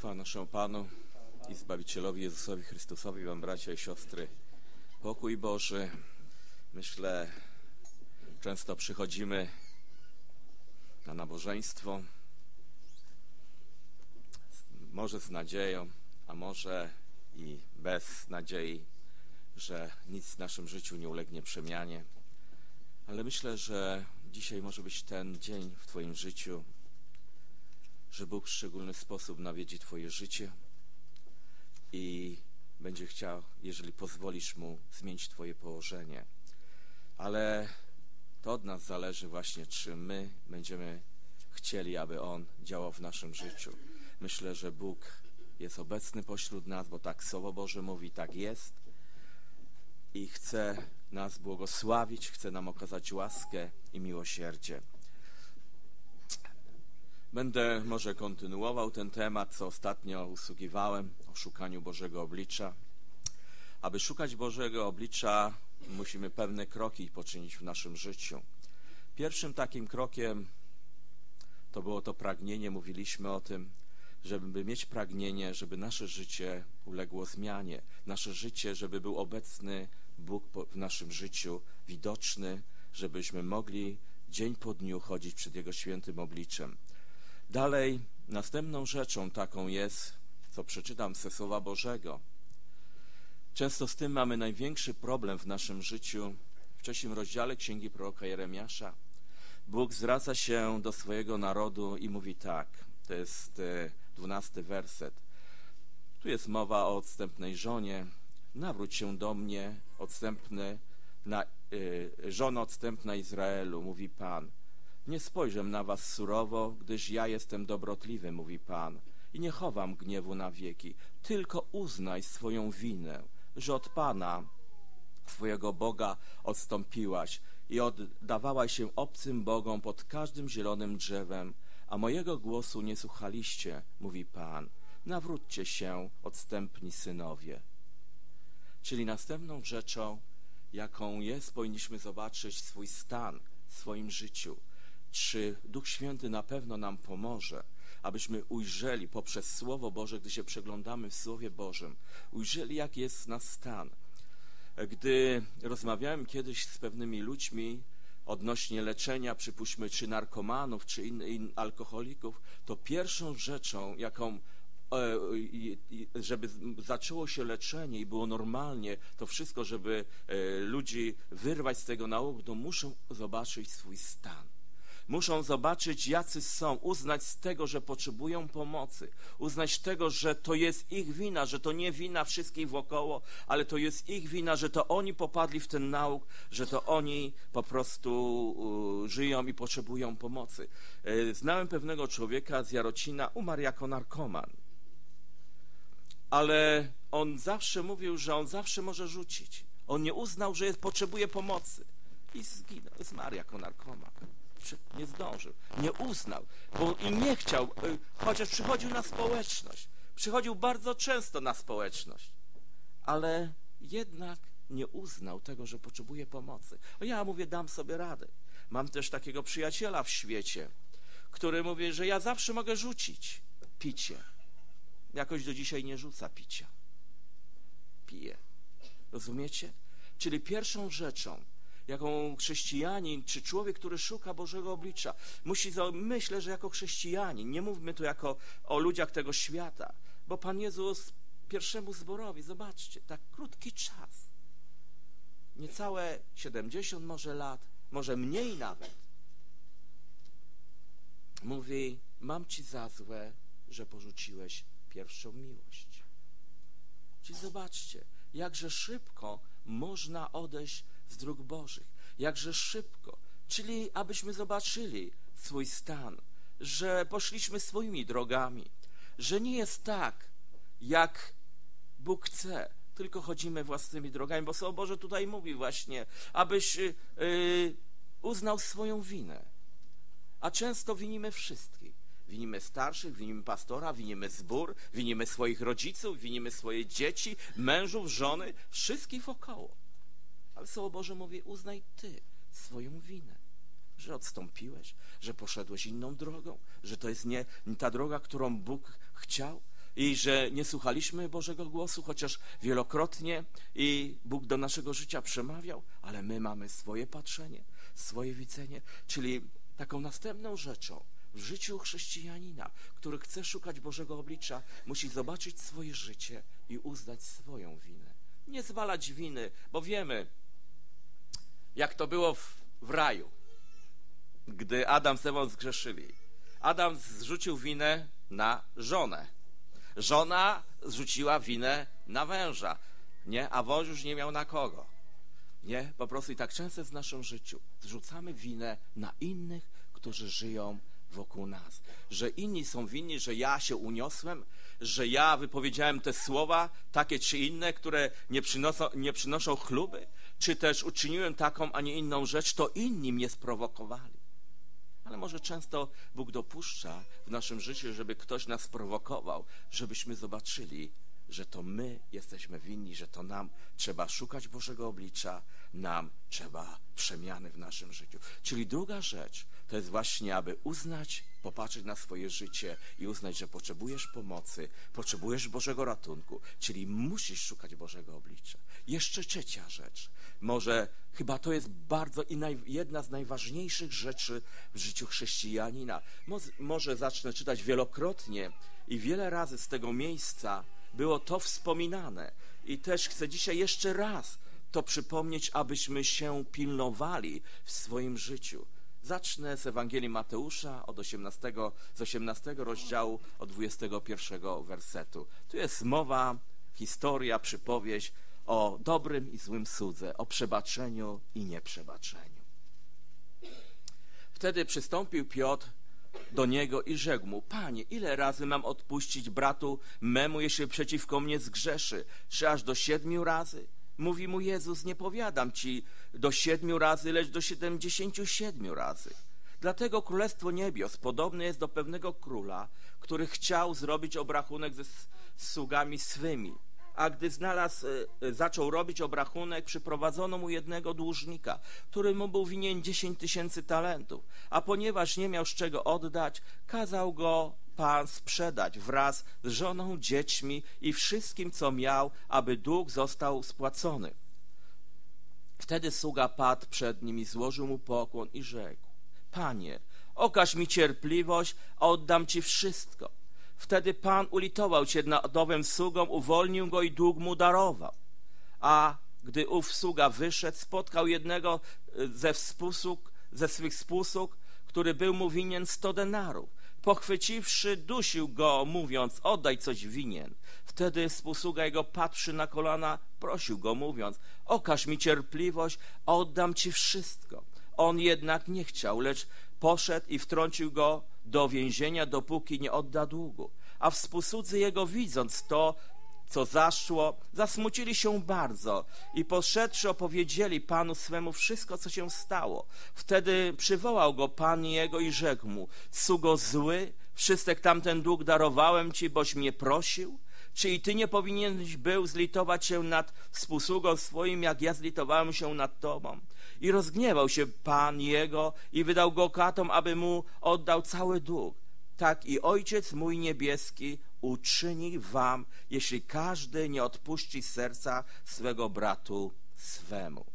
Chwała naszemu Panu i Zbawicielowi Jezusowi Chrystusowi, wam bracia i siostry. Pokój Boży. Myślę, często przychodzimy na nabożeństwo, może z nadzieją, a może i bez nadziei, że nic w naszym życiu nie ulegnie przemianie. Ale myślę, że dzisiaj może być ten dzień w Twoim życiu, że Bóg w szczególny sposób nawiedzi Twoje życie i będzie chciał, jeżeli pozwolisz Mu, zmienić Twoje położenie. Ale to od nas zależy właśnie, czy my będziemy chcieli, aby On działał w naszym życiu. Myślę, że Bóg jest obecny pośród nas, bo tak Słowo Boże mówi, tak jest i chce nas błogosławić, chce nam okazać łaskę i miłosierdzie. Będę może kontynuował ten temat, co ostatnio usługiwałem, o szukaniu Bożego oblicza. Aby szukać Bożego oblicza, musimy pewne kroki poczynić w naszym życiu. Pierwszym takim krokiem to było to pragnienie, mówiliśmy o tym, żeby mieć pragnienie, żeby nasze życie uległo zmianie. Nasze życie, żeby był obecny Bóg w naszym życiu, widoczny, żebyśmy mogli dzień po dniu chodzić przed Jego świętym obliczem. Dalej, następną rzeczą taką jest, co przeczytam ze Słowa Bożego. Często z tym mamy największy problem w naszym życiu. W 3 rozdziale Księgi proroka Jeremiasza Bóg zwraca się do swojego narodu i mówi tak, to jest 12 werset. Tu jest mowa o odstępnej żonie. Nawróć się do mnie, żono odstępna Izraelu, mówi Pan. Nie spojrzę na was surowo, gdyż ja jestem dobrotliwy, mówi Pan, i nie chowam gniewu na wieki. Tylko uznaj swoją winę, że od Pana, swojego Boga, odstąpiłaś i oddawałaś się obcym bogom pod każdym zielonym drzewem, a mojego głosu nie słuchaliście, mówi Pan. Nawróćcie się, odstępni synowie. Czyli następną rzeczą, jaką jest, powinniśmy zobaczyć swój stan w swoim życiu. Czy Duch Święty na pewno nam pomoże, abyśmy ujrzeli poprzez Słowo Boże, gdy się przeglądamy w Słowie Bożym, ujrzeli, jaki jest nasz stan. Gdy rozmawiałem kiedyś z pewnymi ludźmi odnośnie leczenia, przypuśćmy, czy narkomanów, czy innych alkoholików, to pierwszą rzeczą, jaką żeby zaczęło się leczenie i było normalnie, to wszystko, żeby ludzi wyrwać z tego nałogu, to muszą zobaczyć swój stan. Muszą zobaczyć, jacy są, uznać z tego, że potrzebują pomocy, uznać tego, że to jest ich wina, że to nie wina wszystkich wokoło, ale to jest ich wina, że to oni popadli w ten nauk, że to oni po prostu żyją i potrzebują pomocy. Znałem pewnego człowieka z Jarocina, umarł jako narkoman, ale on zawsze mówił, że on zawsze może rzucić. On nie uznał, że potrzebuje pomocy i zmarł jako narkoman. Nie zdążył, nie uznał, bo i nie chciał, chociaż przychodził na społeczność, przychodził bardzo często na społeczność, ale jednak nie uznał tego, że potrzebuje pomocy. Ja mówię, dam sobie radę. Mam też takiego przyjaciela w świecie, który mówi, że ja zawsze mogę rzucić picie. Jakoś do dzisiaj nie rzuca picia. Pije. Rozumiecie? Czyli pierwszą rzeczą, jaką chrześcijanin, czy człowiek, który szuka Bożego oblicza, myślę, że jako chrześcijanin, nie mówmy tu jako o ludziach tego świata, bo Pan Jezus pierwszemu zborowi, zobaczcie, tak krótki czas, niecałe 70 może lat, może mniej nawet, mówi, mam Ci za złe, że porzuciłeś pierwszą miłość. Czyli zobaczcie, jakże szybko można odejść z dróg Bożych, jakże szybko, czyli abyśmy zobaczyli swój stan, że poszliśmy swoimi drogami, że nie jest tak, jak Bóg chce, tylko chodzimy własnymi drogami, bo Słowo Boże tutaj mówi właśnie, abyś uznał swoją winę, a często winimy wszystkich. Winimy starszych, winimy pastora, winimy zbór, winimy swoich rodziców, winimy swoje dzieci, mężów, żony, wszystkich wokoło. Ale Słowo Boże mówi, uznaj Ty swoją winę, że odstąpiłeś, że poszedłeś inną drogą, że to jest nie ta droga, którą Bóg chciał. i że nie słuchaliśmy Bożego głosu, chociaż wielokrotnie i Bóg do naszego życia przemawiał, ale my mamy swoje patrzenie, swoje widzenie, czyli taką następną rzeczą w życiu chrześcijanina, który chce szukać Bożego oblicza, musi zobaczyć swoje życie i uznać swoją winę. Nie zwalać winy, bo wiemy, jak to było w raju, gdy Adam z Ewą zgrzeszyli. Adam zrzucił winę na żonę. Żona zrzuciła winę na węża, nie? A wąż już nie miał na kogo. Nie? Po prostu i tak często jest w naszym życiu. Zrzucamy winę na innych, którzy żyją wokół nas. Że inni są winni, że ja się uniosłem, że ja wypowiedziałem te słowa, takie czy inne, które nie przynoszą chluby, czy też uczyniłem taką, a nie inną rzecz, to inni mnie sprowokowali. Ale może często Bóg dopuszcza w naszym życiu, żeby ktoś nas prowokował, żebyśmy zobaczyli, że to my jesteśmy winni, że to nam trzeba szukać Bożego oblicza, nam trzeba przemiany w naszym życiu. Czyli druga rzecz to jest właśnie, aby uznać, popatrzeć na swoje życie i uznać, że potrzebujesz pomocy, potrzebujesz Bożego ratunku, czyli musisz szukać Bożego oblicza. Jeszcze trzecia rzecz, może chyba to jest bardzo jedna z najważniejszych rzeczy w życiu chrześcijanina. Może zacznę czytać wielokrotnie i wiele razy z tego miejsca było to wspominane i też chcę dzisiaj jeszcze raz to przypomnieć, abyśmy się pilnowali w swoim życiu. Zacznę z Ewangelii Mateusza z 18 rozdziału, od 21 wersetu. Tu jest mowa, historia, przypowieść o dobrym i złym słudze, o przebaczeniu i nieprzebaczeniu. Wtedy przystąpił Piotr do niego i rzekł mu: Panie, ile razy mam odpuścić bratu memu, jeśli przeciwko mnie zgrzeszy? Czy aż do 7 razy? Mówi mu Jezus: nie powiadam ci do 7 razy, lecz do 77 razy. Dlatego Królestwo Niebios podobne jest do pewnego króla, który chciał zrobić obrachunek ze sługami swymi. A gdy zaczął robić obrachunek, przyprowadzono mu jednego dłużnika, który mu był winien 10 000 talentów. A ponieważ nie miał z czego oddać, kazał go Pan sprzedać wraz z żoną, dziećmi i wszystkim, co miał, aby dług został spłacony. Wtedy sługa padł przed nim i złożył mu pokłon i rzekł: Panie, okaż mi cierpliwość, a oddam ci wszystko. Wtedy Pan ulitował się nad owym sługą, uwolnił go i dług mu darował. A gdy ów sługa wyszedł, spotkał jednego ze swych współsług, który był mu winien 100 denarów. Pochwyciwszy, dusił go, mówiąc: oddaj coś winien. Wtedy współsługa jego, padłszy na kolana, prosił go, mówiąc: okaż mi cierpliwość, a oddam ci wszystko. On jednak nie chciał, lecz poszedł i wtrącił go do więzienia, dopóki nie odda długu. A współsłudzy jego, widząc to, co zaszło, zasmucili się bardzo i poszedłszy, opowiedzieli panu swemu wszystko, co się stało. Wtedy przywołał go pan jego i rzekł mu: sługo zły, wszystek tamten dług darowałem ci, boś mnie prosił? Czy i ty nie powinieneś był zlitować się nad współsługą swoim, jak ja zlitowałem się nad tobą? I rozgniewał się pan jego i wydał go katom, aby mu oddał cały dług. Tak i Ojciec mój niebieski uczyni wam, jeśli każdy nie odpuści serca swego bratu swemu.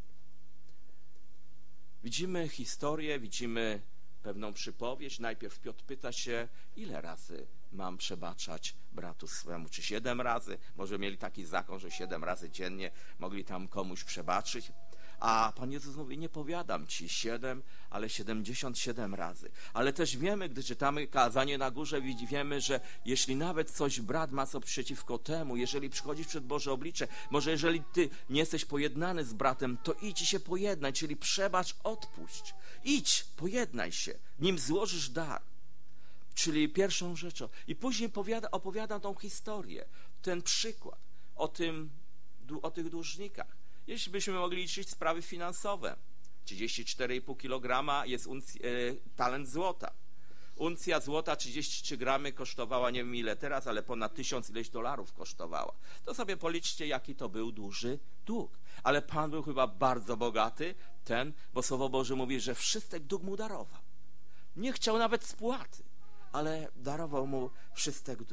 Widzimy historię, widzimy pewną przypowieść. Najpierw Piotr pyta się, ile razy mam przebaczać bratu swemu? Czy 7 razy? Może mieli taki zakon, że 7 razy dziennie mogli tam komuś przebaczyć. A Pan Jezus mówi: nie powiadam ci 7, ale 77 razy. Ale też wiemy, gdy czytamy kazanie na górze, wiemy, że jeśli nawet coś brat ma co przeciwko temu, jeżeli przychodzisz przed Boże oblicze, może jeżeli ty nie jesteś pojednany z bratem, to idź i się pojednaj, czyli przebacz, odpuść. Idź, pojednaj się, nim złożysz dar. Czyli pierwszą rzeczą. I później opowiadam tą historię, ten przykład o tych dłużnikach. Jeśli byśmy mogli liczyć sprawy finansowe, 34,5 kg jest talent złota. Uncja złota 33 gramy kosztowała, nie wiem ile teraz, ale ponad 1000 ileś dolarów kosztowała. To sobie policzcie, jaki to był duży dług. Ale Pan był chyba bardzo bogaty, bo Słowo Boże mówi, że wszystek dług mu darował. Nie chciał nawet spłaty, ale darował mu wszystek dług.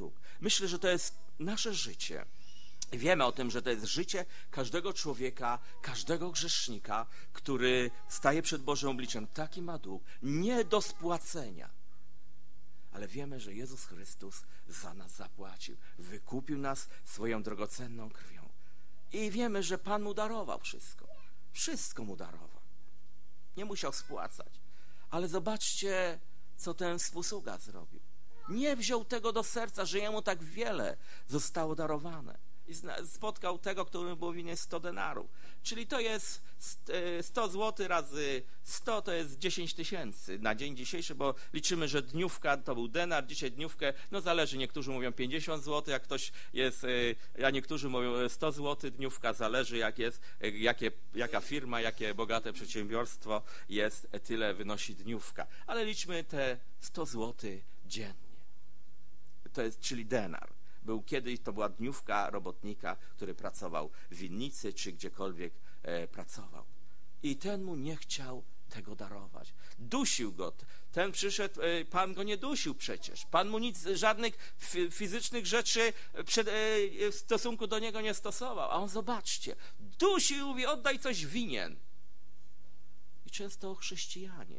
Myślę, że to jest nasze życie. Wiemy o tym, że to jest życie każdego człowieka, każdego grzesznika, który staje przed Bożym obliczem. Taki ma dług, nie do spłacenia. Ale wiemy, że Jezus Chrystus za nas zapłacił. Wykupił nas swoją drogocenną krwią. I wiemy, że Pan mu darował wszystko. Wszystko mu darował. Nie musiał spłacać. Ale zobaczcie, co ten współsługa zrobił. Nie wziął tego do serca, że jemu tak wiele zostało darowane. I spotkał tego, który był winien 100 denarów. Czyli to jest 100 zł razy 100, to jest 10 000 na dzień dzisiejszy, bo liczymy, że dniówka to był denar, dzisiaj dniówkę, no zależy, niektórzy mówią 50 zł, jak ktoś jest, a niektórzy mówią 100 zł, dniówka, zależy jak jest, jaka firma, jakie bogate przedsiębiorstwo jest, tyle wynosi dniówka. Ale liczmy te 100 zł dziennie. To jest, czyli denar. Był kiedyś, to była dniówka robotnika, który pracował w winnicy, czy gdziekolwiek pracował. I ten mu nie chciał tego darować. Dusił go. Ten przyszedł, Pan go nie dusił przecież. Pan mu nic, żadnych fizycznych rzeczy w stosunku do niego nie stosował. A on, zobaczcie, dusił i mówi, oddaj coś winien. I często chrześcijanie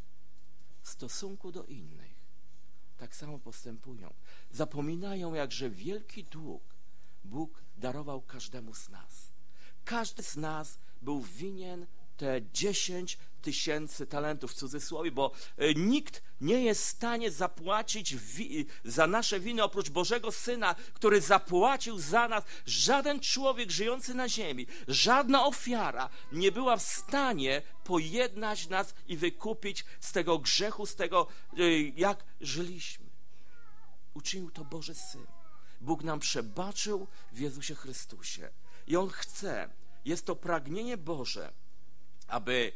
w stosunku do innych tak samo postępują. Zapominają, jakże wielki dług Bóg darował każdemu z nas. Każdy z nas był winien te 10 000 talentów, w cudzysłowie, bo nikt nie jest w stanie zapłacić za nasze winy oprócz Bożego Syna, który zapłacił za nas. Żaden człowiek żyjący na ziemi, żadna ofiara nie była w stanie pojednać nas i wykupić z tego grzechu, z tego, jak żyliśmy. Uczynił to Boży Syn. Bóg nam przebaczył w Jezusie Chrystusie. I On chce, jest to pragnienie Boże, aby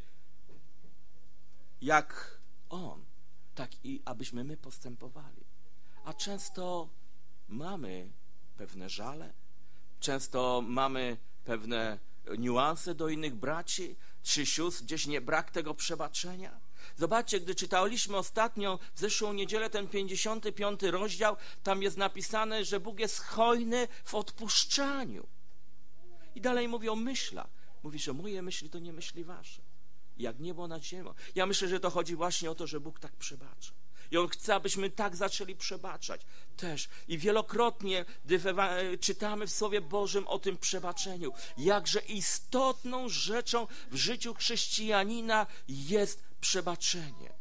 jak On, tak i abyśmy my postępowali. A często mamy pewne żale, często mamy pewne niuanse do innych braci czy sióstr, gdzieś nie brak tego przebaczenia. Zobaczcie, gdy czytaliśmy ostatnio w zeszłą niedzielę ten 55 rozdział, tam jest napisane, że Bóg jest hojny w odpuszczaniu. I dalej mówi o myślach. Mówi, że moje myśli to nie myśli wasze. Jak niebo nad ziemią. Ja myślę, że to chodzi właśnie o to, że Bóg tak przebacza. I On chce, abyśmy tak zaczęli przebaczać też. I wielokrotnie czytamy w Słowie Bożym o tym przebaczeniu. Jakże istotną rzeczą w życiu chrześcijanina jest przebaczenie.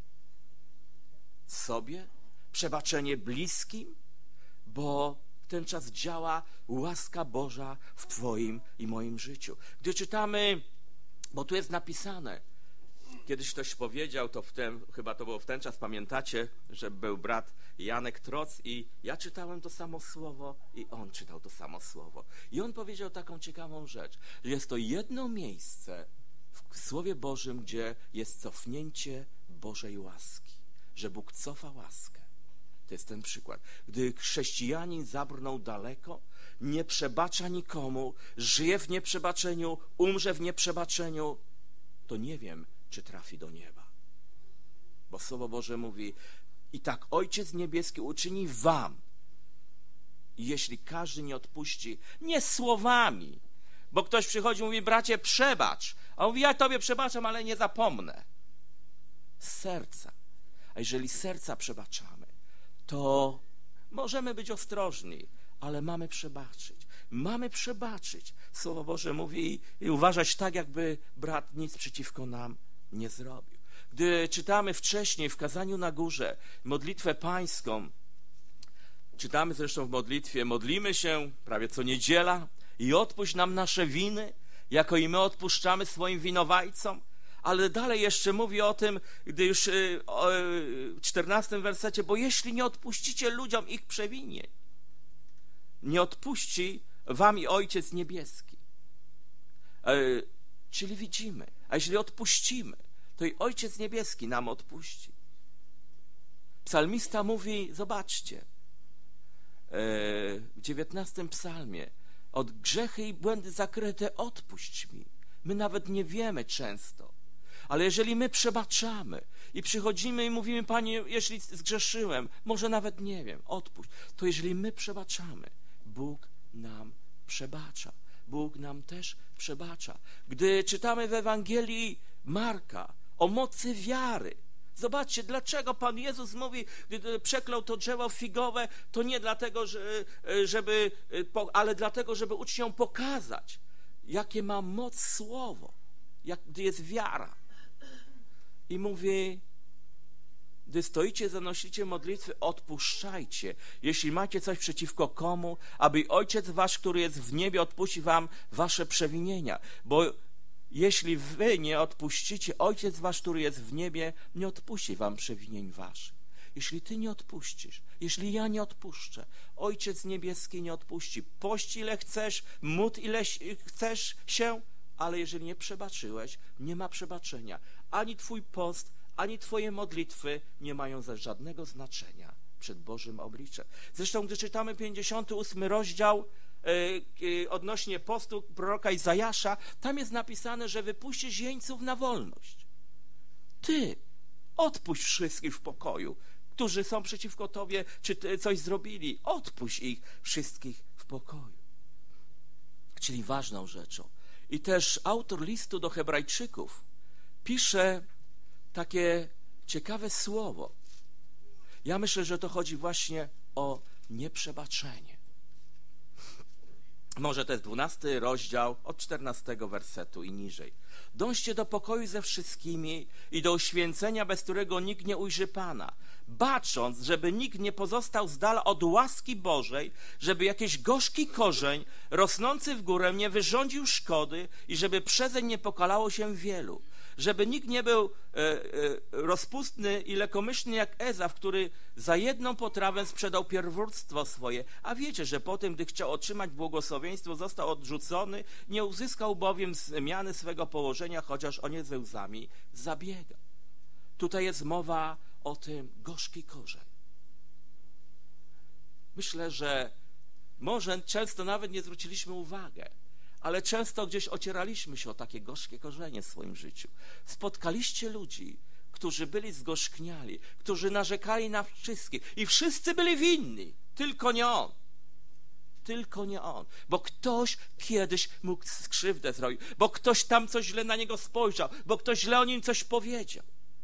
Sobie, przebaczenie bliskim, bo w ten czas działa łaska Boża w Twoim i moim życiu. Gdy czytamy, bo tu jest napisane, kiedyś ktoś powiedział, chyba to było w ten czas, pamiętacie, że był brat Janek Troc i ja czytałem to samo słowo i on czytał to samo słowo. I on powiedział taką ciekawą rzecz, że jest to jedno miejsce w Słowie Bożym, gdzie jest cofnięcie Bożej łaski, że Bóg cofa łaskę. To jest ten przykład. Gdy chrześcijanin zabrnął daleko, nie przebacza nikomu, żyje w nieprzebaczeniu, umrze w nieprzebaczeniu, to nie wiem, czy trafi do nieba. Bo Słowo Boże mówi, i tak Ojciec Niebieski uczyni wam, jeśli każdy nie odpuści, nie słowami, bo ktoś przychodzi i mówi, bracie, przebacz, a on mówi, ja tobie przebaczam, ale nie zapomnę. Z serca. A jeżeli z serca przebaczamy, to możemy być ostrożni, ale mamy przebaczyć. Mamy przebaczyć. Słowo Boże mówi i uważać tak, jakby brat nic przeciwko nam nie zrobił. Gdy czytamy wcześniej w kazaniu na górze modlitwę pańską, czytamy zresztą w modlitwie, modlimy się prawie co niedziela i odpuść nam nasze winy, jako i my odpuszczamy swoim winowajcom. Ale dalej jeszcze mówi o tym, gdy już w 14 wersecie, bo jeśli nie odpuścicie ludziom ich przewinień, nie odpuści wam i Ojciec Niebieski. Czyli widzimy, a jeśli odpuścimy, to i Ojciec Niebieski nam odpuści. Psalmista mówi, zobaczcie, w 19 psalmie, od grzechy i błędy zakryte odpuść mi. My nawet nie wiemy często, Ale jeżeli my przebaczamy i przychodzimy i mówimy: Panie, jeśli zgrzeszyłem, może nawet nie wiem, odpuść, to jeżeli my przebaczamy, Bóg nam przebacza. Bóg nam też przebacza. Gdy czytamy w Ewangelii Marka o mocy wiary, zobaczcie, dlaczego Pan Jezus mówi, gdy przeklął to drzewo figowe, to nie dlatego, ale dlatego, żeby uczniom pokazać, jakie ma moc słowo, gdy jest wiara. I mówi: gdy stoicie, zanosicie modlitwy, odpuszczajcie, jeśli macie coś przeciwko komu, aby Ojciec wasz, który jest w niebie, odpuści wam wasze przewinienia. Bo jeśli wy nie odpuścicie, Ojciec wasz, który jest w niebie, nie odpuści wam przewinień waszych. Jeśli ty nie odpuścisz, jeśli ja nie odpuszczę, Ojciec niebieski nie odpuści. Pość ile chcesz, módl ile chcesz się, ale jeżeli nie przebaczyłeś, nie ma przebaczenia. Ani twój post, ani twoje modlitwy nie mają żadnego znaczenia przed Bożym obliczem. Zresztą, gdy czytamy 58 rozdział odnośnie postu proroka Izajasza, tam jest napisane, że wypuścisz jeńców na wolność. Ty odpuść wszystkich w pokoju, którzy są przeciwko tobie, czy coś zrobili. Odpuść ich wszystkich w pokoju. Czyli ważną rzeczą. I też autor listu do Hebrajczyków pisze takie ciekawe słowo. Ja myślę, że to chodzi właśnie o nieprzebaczenie. Może to jest 12 rozdział od 14 wersetu i niżej. Dążcie do pokoju ze wszystkimi i do uświęcenia, bez którego nikt nie ujrzy Pana, bacząc, żeby nikt nie pozostał z dala od łaski Bożej, żeby jakiś gorzki korzeń rosnący w górę nie wyrządził szkody i żeby przezeń nie pokalało się wielu. Żeby nikt nie był rozpustny i lekomyślny jak Ezaf, który za jedną potrawę sprzedał pierwórstwo swoje. A wiecie, że potem, gdy chciał otrzymać błogosławieństwo, został odrzucony, nie uzyskał bowiem zmiany swego położenia, chociaż o nie ze łzami zabiegał. Tutaj jest mowa o tym gorzki korzeń. Myślę, że może często nawet nie zwróciliśmy uwagi, ale często gdzieś ocieraliśmy się o takie gorzkie korzenie w swoim życiu. Spotkaliście ludzi, którzy byli zgorzkniali, którzy narzekali na wszystkich i wszyscy byli winni, tylko nie on. Tylko nie on, bo ktoś kiedyś mógł krzywdę zrobić, bo ktoś tam coś źle na niego spojrzał, bo ktoś źle o nim coś powiedział.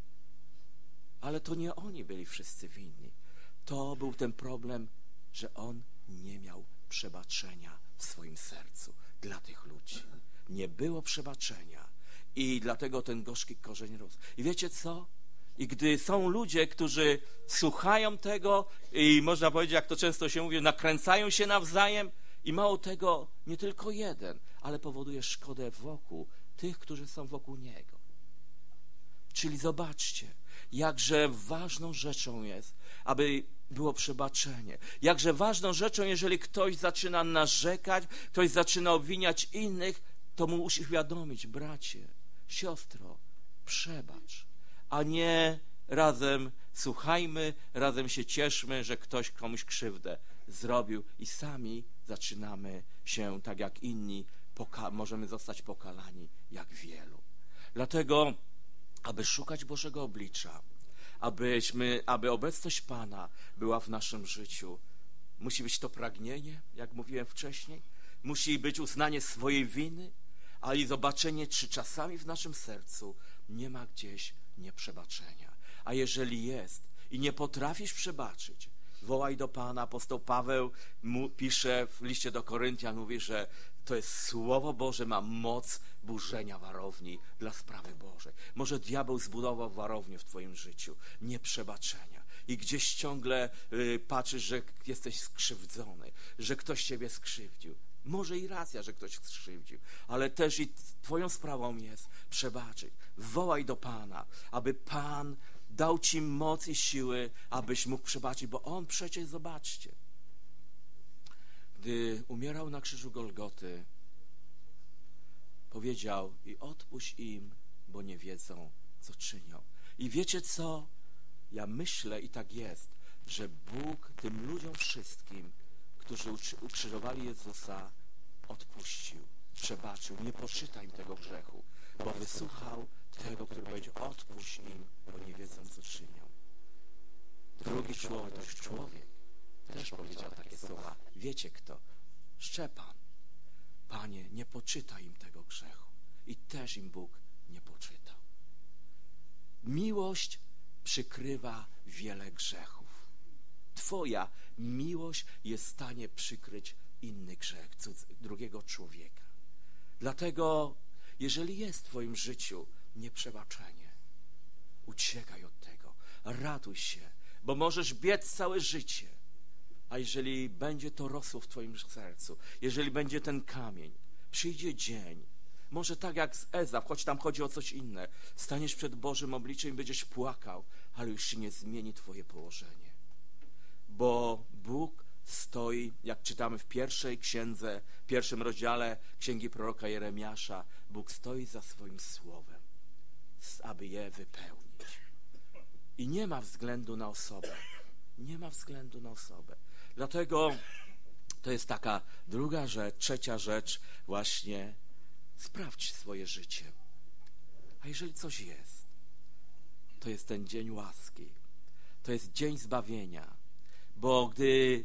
Ale to nie oni byli wszyscy winni. To był ten problem, że on nie miał przebaczenia w swoim sercu dla tych ludzi. Nie było przebaczenia i dlatego ten gorzki korzeń rósł. I wiecie co? I gdy są ludzie, którzy słuchają tego i można powiedzieć, jak to często się mówi, nakręcają się nawzajem i mało tego, nie tylko jeden, ale powoduje szkodę wokół tych, którzy są wokół niego. Czyli zobaczcie, jakże ważną rzeczą jest, aby było przebaczenie. Jakże ważną rzeczą, jeżeli ktoś zaczyna narzekać, ktoś zaczyna obwiniać innych, to mu uświadomić: bracie, siostro, przebacz, a nie razem słuchajmy, razem się cieszmy, że ktoś komuś krzywdę zrobił i sami zaczynamy się, tak jak inni, możemy zostać pokalani jak wielu. Dlatego, aby szukać Bożego oblicza, aby obecność Pana była w naszym życiu, musi być to pragnienie, jak mówiłem wcześniej, musi być uznanie swojej winy, ale i zobaczenie, czy czasami w naszym sercu nie ma gdzieś nieprzebaczenia. A jeżeli jest i nie potrafisz przebaczyć, wołaj do Pana. Apostoł Paweł pisze w liście do Koryntian, mówi, że to jest Słowo Boże, ma moc burzenia warowni dla sprawy Bożej. Może diabeł zbudował warownię w twoim życiu nieprzebaczenia i gdzieś ciągle patrzysz, że jesteś skrzywdzony, że ktoś ciebie skrzywdził. Może i racja, że ktoś skrzywdził, ale też i twoją sprawą jest przebaczyć. Wołaj do Pana, aby Pan dał ci moc i siły, abyś mógł przebaczyć, bo On przecież, zobaczcie, gdy umierał na krzyżu Golgoty, powiedział: i odpuść im, bo nie wiedzą, co czynią. I wiecie co? Ja myślę, i tak jest, że Bóg tym ludziom wszystkim, którzy ukrzyżowali Jezusa, odpuścił, przebaczył, nie poczyta im tego grzechu, bo wysłuchał Tego, który będzie: odpuść im, bo nie wiedzą, co czynią. Drugi człowiek, to już człowiek, też powiedział takie słowa. Wiecie kto? Szczepan. Panie, nie poczytaj im tego grzechu. I też im Bóg nie poczytał. Miłość przykrywa wiele grzechów. Twoja miłość jest w stanie przykryć inny grzech drugiego człowieka. Dlatego, jeżeli jest w twoim życiu nieprzebaczenie, uciekaj od tego, raduj się, bo możesz biec całe życie, a jeżeli będzie to rosło w twoim sercu, jeżeli będzie ten kamień, przyjdzie dzień, może tak jak z Ezaf, choć tam chodzi o coś inne, staniesz przed Bożym obliczem i będziesz płakał, ale już się nie zmieni twoje położenie. Bo Bóg stoi, jak czytamy w pierwszym rozdziale Księgi proroka Jeremiasza, Bóg stoi za swoim słowem, aby je wypełnić. I nie ma względu na osobę. Nie ma względu na osobę. Dlatego to jest taka druga rzecz, trzecia rzecz, właśnie sprawdź swoje życie. A jeżeli coś jest, to jest ten dzień łaski. To jest dzień zbawienia. Bo gdy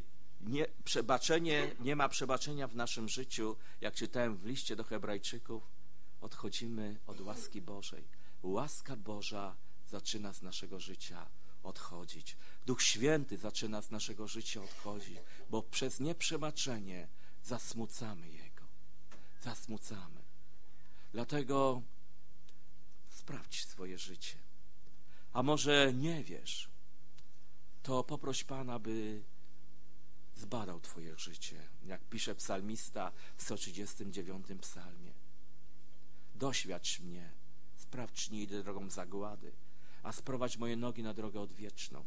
nie ma przebaczenia w naszym życiu, jak czytałem w liście do Hebrajczyków, odchodzimy od łaski Bożej. Łaska Boża zaczyna z naszego życia odchodzić. Duch Święty zaczyna z naszego życia odchodzić, bo przez nieprzebaczenie zasmucamy Jego. Zasmucamy. Dlatego sprawdź swoje życie. A może nie wiesz, to poproś Pana, by zbadał twoje życie. Jak pisze psalmista w 139 psalmie. Doświadcz mnie, sprawdź, czy nie idę drogą zagłady, a sprowadź moje nogi na drogę odwieczną.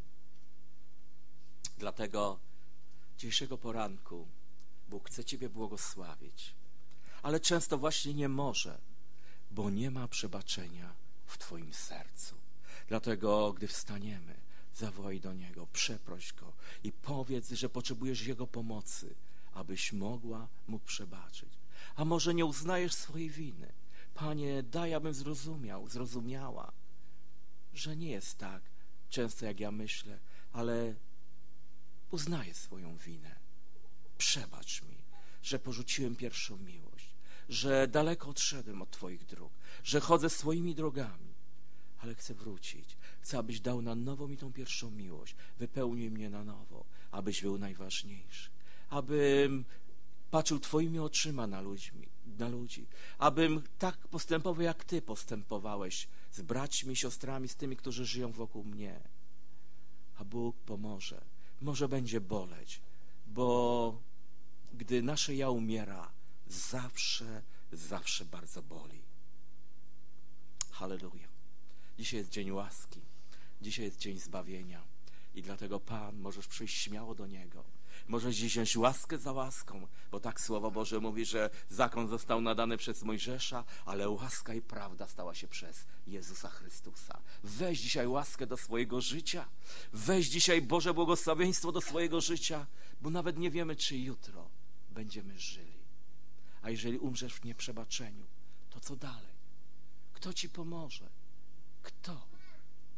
Dlatego dzisiejszego poranku Bóg chce ciebie błogosławić, ale często właśnie nie może, bo nie ma przebaczenia w twoim sercu. Dlatego, gdy wstaniemy, zawołaj do Niego, przeproś Go i powiedz, że potrzebujesz Jego pomocy, abyś mógł przebaczyć. A może nie uznajesz swojej winy. Panie, daj, abym zrozumiała, że nie jest tak często, jak ja myślę, ale uznaję swoją winę. Przebacz mi, że porzuciłem pierwszą miłość, że daleko odszedłem od Twoich dróg, że chodzę swoimi drogami, ale chcę wrócić. Chcę, abyś dał na nowo mi tą pierwszą miłość. Wypełnij mnie na nowo, abyś był najważniejszy. Abym patrzył Twoimi oczyma na ludzi. Abym tak postępował, jak Ty postępowałeś z braćmi, siostrami, z tymi, którzy żyją wokół mnie. A Bóg pomoże. Może będzie boleć, bo gdy nasze ja umiera, zawsze bardzo boli. Halleluja. Dzisiaj jest dzień łaski. Dzisiaj jest dzień zbawienia. I dlatego Pan, możesz przyjść śmiało do Niego. Możesz dziś wziąć łaskę za łaską, bo tak Słowo Boże mówi, że zakon został nadany przez Mojżesza, ale łaska i prawda stała się przez Jezusa Chrystusa. Weź dzisiaj łaskę do swojego życia. Weź dzisiaj Boże błogosławieństwo do swojego życia, bo nawet nie wiemy, czy jutro będziemy żyli. A jeżeli umrzesz w nieprzebaczeniu, to co dalej? Kto ci pomoże? Kto?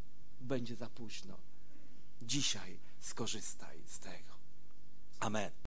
Będzie za późno. Dzisiaj skorzystaj z tego. Amen.